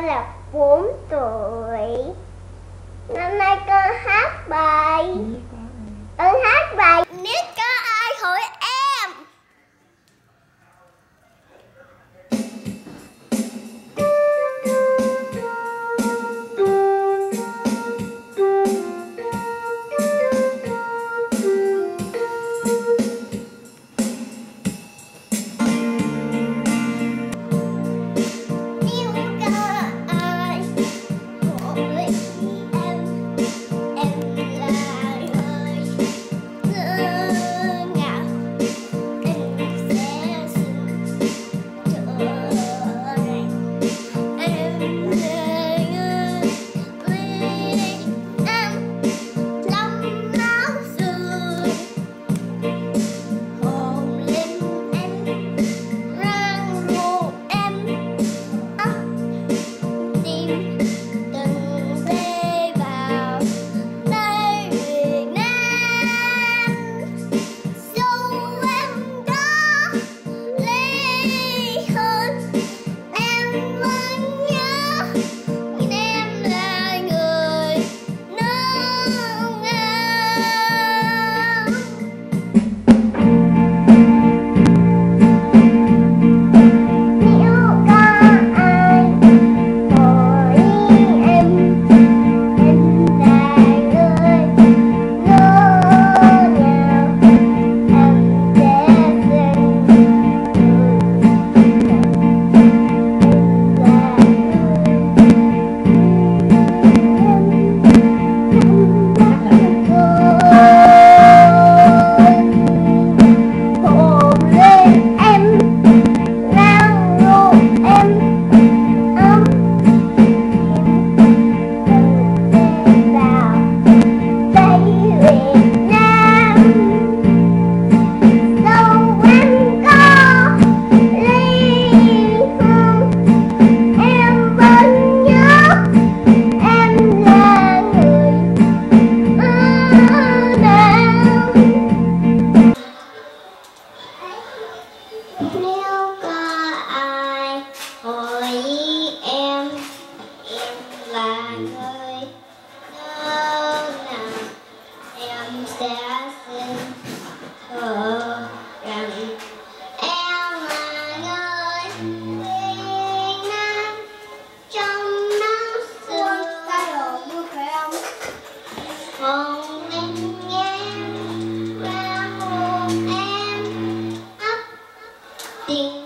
con là 4 tuổi. Năm nay con hát bài. Con hát bài Nếu có ai hỏi em. Nếu có ai hỏi em là người nơi nào, em sẽ xin thưa rằng em là người Việt Nam trong nắng sương hồng lên nghe ra hôn em ấp tình.